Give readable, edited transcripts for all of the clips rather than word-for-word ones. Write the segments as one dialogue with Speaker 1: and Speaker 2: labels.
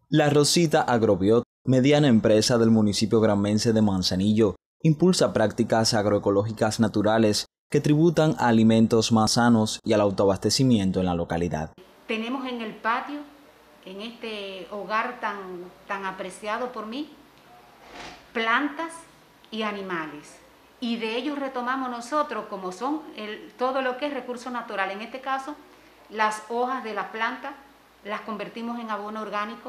Speaker 1: La Rosita Agrobiot, mediana empresa del municipio granmense de Manzanillo, impulsa prácticas agroecológicas naturales que tributan a alimentos más sanos y al autoabastecimiento en la localidad.
Speaker 2: Tenemos en el patio, en este hogar tan apreciado por mí, plantas y animales. Y de ellos retomamos nosotros, como son todo lo que es recurso natural. En este caso, las hojas de la planta las convertimos en abono orgánico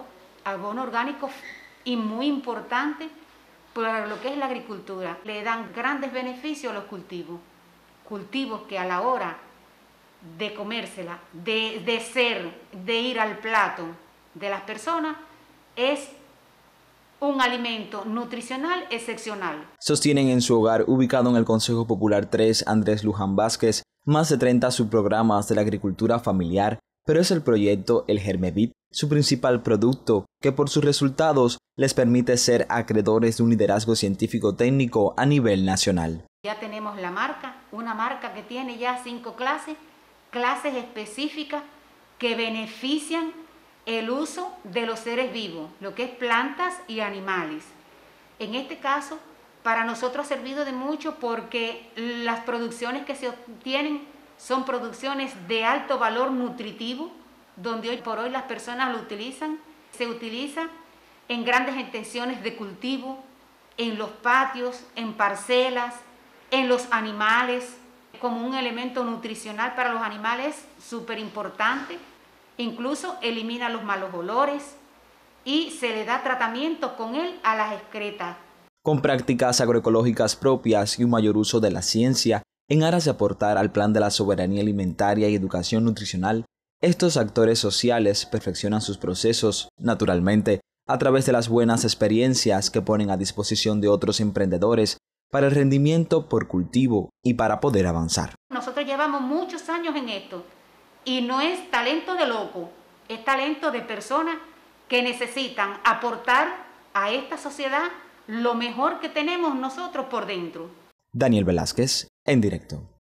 Speaker 2: y muy importante para lo que es la agricultura. Le dan grandes beneficios a los cultivos que a la hora de comérsela, de ir al plato de las personas, es un alimento nutricional excepcional.
Speaker 1: Sostienen en su hogar, ubicado en el Consejo Popular 3 Andrés Luján Vázquez, más de 30 subprogramas de la agricultura familiar, pero es el proyecto El Germevit su principal producto, que por sus resultados les permite ser acreedores de un liderazgo científico-técnico a nivel nacional.
Speaker 2: Ya tenemos la marca, una marca que tiene ya 5 clases específicas que benefician el uso de los seres vivos, lo que es plantas y animales. En este caso, para nosotros ha servido de mucho porque las producciones que se obtienen son producciones de alto valor nutritivo, donde hoy por hoy las personas lo utilizan. Se utiliza en grandes extensiones de cultivo, en los patios, en parcelas, en los animales, como un elemento nutricional para los animales súper importante. Incluso elimina los malos olores y se le da tratamiento con él a las excretas.
Speaker 1: Con prácticas agroecológicas propias y un mayor uso de la ciencia, en aras de aportar al plan de la soberanía alimentaria y educación nutricional, estos actores sociales perfeccionan sus procesos, naturalmente, a través de las buenas experiencias que ponen a disposición de otros emprendedores para el rendimiento por cultivo y para poder avanzar.
Speaker 2: Nosotros llevamos muchos años en esto y no es talento de loco, es talento de personas que necesitan aportar a esta sociedad lo mejor que tenemos nosotros por dentro.
Speaker 1: Daniel Velázquez, en directo.